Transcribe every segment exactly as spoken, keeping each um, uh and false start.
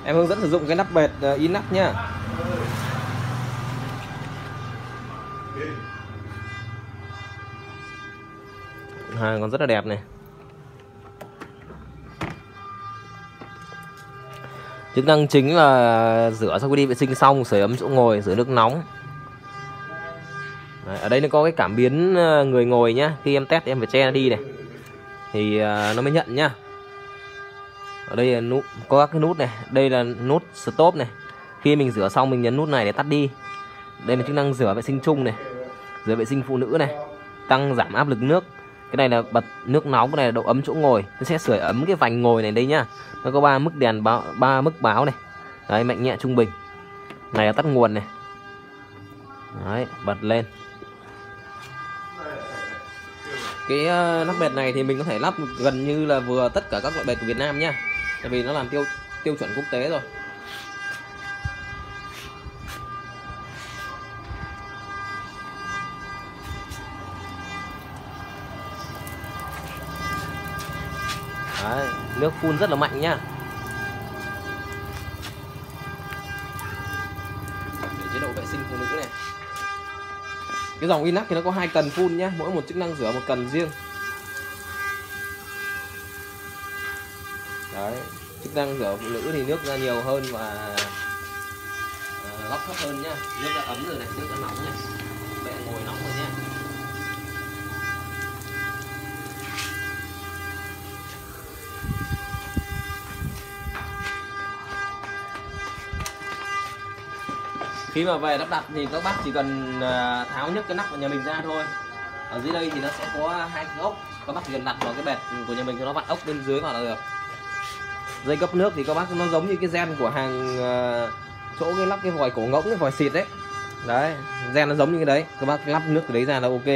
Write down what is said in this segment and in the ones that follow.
Em hướng dẫn sử dụng cái nắp bệt uh, inox nhá. Hàng còn rất là đẹp này. Chức năng chính là rửa sau khi đi vệ sinh xong, sưởi ấm chỗ ngồi, rửa nước nóng. Đấy, ở đây nó có cái cảm biến người ngồi nhá. Khi em test em phải che nó đi này thì nó mới nhận nhá. Ở đây là nút, có các cái nút này. Đây là nút stop này. Khi mình rửa xong mình nhấn nút này để tắt đi. Đây là chức năng rửa vệ sinh chung này, rửa vệ sinh phụ nữ này, tăng giảm áp lực nước. Cái này là bật nước nóng, cái này là độ ấm chỗ ngồi. Nó sẽ sưởi ấm cái vành ngồi này đây nhá. Nó có ba mức đèn báo, ba mức báo này. Đấy, mạnh nhẹ trung bình. Này là tắt nguồn này. Đấy, bật lên. Cái uh, nắp bệt này thì mình có thể lắp gần như là vừa tất cả các loại bệt của Việt Nam nhá. Tại vì nó làm tiêu tiêu chuẩn quốc tế rồi. Đấy, nước phun rất là mạnh nhá. Để chế độ vệ sinh phụ nữ này. Cái dòng inox thì nó có hai cần phun nhá, mỗi một chức năng rửa một cần riêng. Đấy, chức năng rửa phụ nữ thì nước ra nhiều hơn và uh, góc thấp hơn nhá. Nước đã ấm rồi này, nước đã nóng này. Bệ ngồi nóng rồi nhá. Khi mà về lắp đặt thì các bác chỉ cần tháo nhấc cái nắp của nhà mình ra thôi. Ở dưới đây thì nó sẽ có hai cái ốc, các bác chỉ cần đặt vào cái bệt của nhà mình cho nó vặn ốc bên dưới vào là được. Dây cấp nước thì các bác nó giống như cái gen của hàng chỗ cái lắp cái vòi cổ ngỗng, cái vòi xịt đấy. Đấy, gen nó giống như cái đấy, các bác lắp nước từ đấy ra là ok.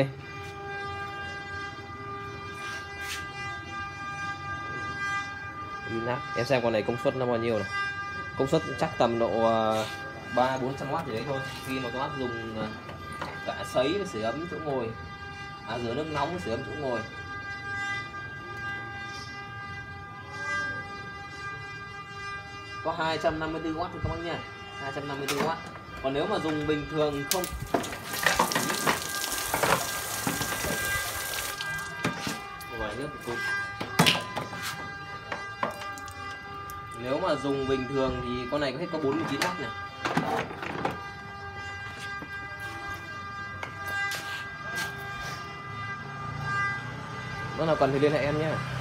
Em xem con này công suất nó bao nhiêu này. Công suất chắc tầm độ ba bốn trăm oát gì đấy thôi. Khi mà các bác dùng cả sấy và sưởi ấm chỗ ngồi, à, rửa nước nóng sưởi ấm chỗ ngồi. Có hai trăm năm mươi tư oát thôi các bác nha, hai trăm năm mươi tư oát. Còn nếu mà dùng bình thường không vòi nước cùng. Nếu mà dùng bình thường thì con này có hết có bốn mươi chín oát này. Lúc nào cần thì liên hệ em nhé.